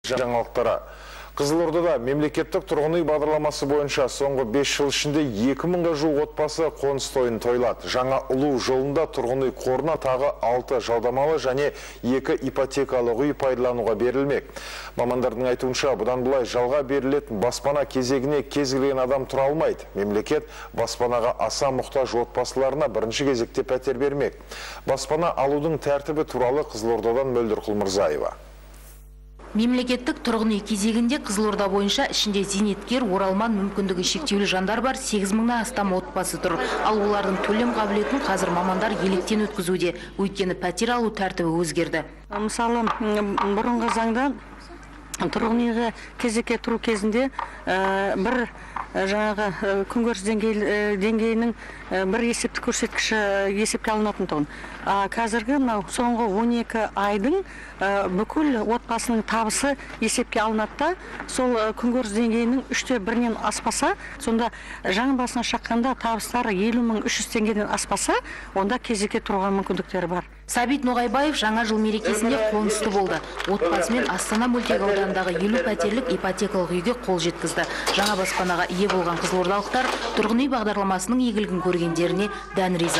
Жаңалықтары. Қызылордада мемлекеттік тұрғын үй бағдарламасы бойынша соңғы 5 жыл ішінде 2000-ға жуық отбасы қоныс тойын тойлады. Жаңа ұлу жолында тұрғын үй қорына тағы 6 жалдамалы және 2 ипотекалық үй пайдалануға берілмек. Мамандардың айтуынша, бұдан былай жалға берілетін баспана кезегіне кез келген адам тұра алмайды. Мемлекет баспанаға аса мұқтаж отбасыларына бірінші кезекте пәтер бермек. Баспана алудың тәртібі туралы Қызылордадан Мөлдір Құлмырзаева. Мемлекеттік тұрғын үй кезегінде Қызылорда бойынша ішінде зейнеткер, оралман, мүмкіндігі шектеулі жандар бар 8000-нан астам отбасы тұр. Ал олардың төлем қабілетін қазір мамандар електен өткізуде, өйткені пәтер алу тәртібі өзгерді. Мысалы, бұрынғы заңда тұрғын үйге кезекке тұру кезінде бір жаңағы күнкөріс деңгейінің бір есептік көрсеткіші есепке алынатын тұғын. Қазіргі соңғы 12 айдың бүкіл отбасының табысы есепке алынатта, сол күнкөріс деңгейінің 1/3-нен аспаса, сонда жаңа басына шаққанда табыстары 50.300 теңгеден аспаса, онда кезекке тұруға мүмкіндіктері бар. Сабит Ноғайбаев жаңа жыл мерекесінде қонысты болды. Отбасымен Астана мөлтек ауданындағы 50 пәтерлік ипотекалық үйге қол жеткізді. Жаңа баспанаға ие болған қызылордалықтар тұрғын үй бағдарламасының игілігін көргендеріне дән риза.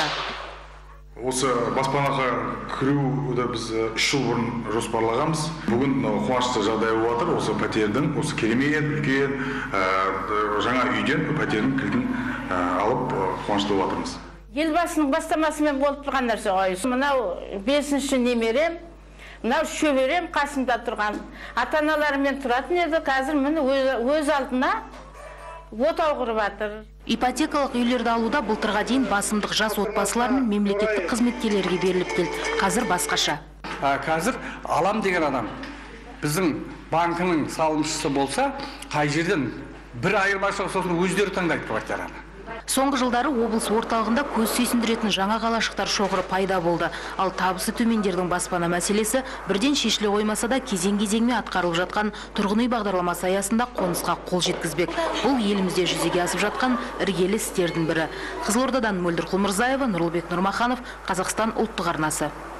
Осы баспанаға кіруді біз 3 жыл бұрын жоспарлағанбыз. Бүгін қуанышты жағдай болып жатыр. Осы пәтердің, осы керемет үлкен жаңа үйден пәтердің кілтін алып қуанышты болып жатырмыз. Елбасының бастамасымен болып тұрған нәрсе ғой. Мынау 5-ші немерем, мынау шөберем қасымда тұрған. Ата-аналарымен тұратын еді, қазір міне өз алдына отау құрып жатыр. Ипотекалық үйлерді алуда былтырға дейін басымдық жас отбасылар мен мемлекеттік қызметкерлерге беріліп келді. Қазір басқаша. Қазір алам деген адам біздің банкінің салымшысы болса, қай жерден бір айырмашылық сосын өздері таңдайды квартираны. Соңғы жылдары облыс орталығында көз сүйсіндіретін жаңа қалашықтар шоғыры пайда болды. Ал табысы төмендердің баспана мәселесі бірден шешіле қоймаса да кезең-кезеңмен атқарылып жатқан тұрғын үй бағдарламасы аясында қонысқа қол жеткізбек. Бұл елімізде жүзеге асып жатқан іргелі істердің бірі. Қызылордадан Мөлдір Құлмырзаева, Нұрлыбек Нұрмаханов, Қазақстан ұлттық арнасы.